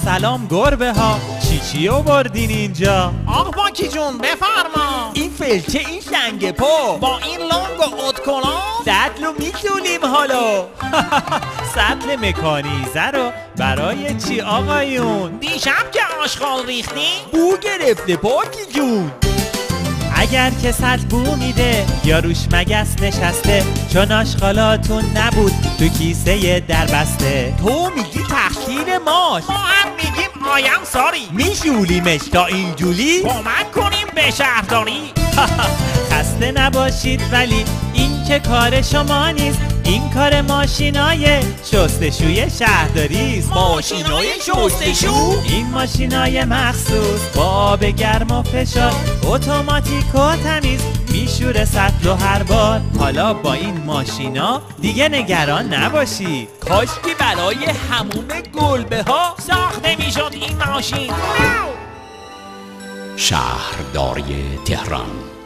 سلام گربه ها، چی آوردین اینجا؟ آق باکی جون بفرما. این فلچه، این سنگ پا، با این لنگ و ادکلا سطلو میتونیم حالا. سطل مکانیزه رو برای چی آقایون؟ دیشب که آشغال ریختیم بو گرفته پاکی جون. اگر که سطل بو میده یا روش مگس نشسته، چون آشغالاتون نبود تو کیسه دربسته. تو میگی تقصیر ماست، ما هم میگیم آیم ساری. میشولیمش تا اینجوری. کمک کنیم به شهرداری. خسته نباشید ولی این که کار شما نیست، این کار ماشینای شستشوی شهرداریست. ماشینای شستشو؟ این ماشینای مخصوص با آب گرم و فشار، اتوماتیک و تمیز میشوره سطل و هر بار. حالا با این ماشینا دیگه نگران نباشید. کاشکی برای حموم گلبه ها ساخته میشد این ماشین. شهرداری تهران.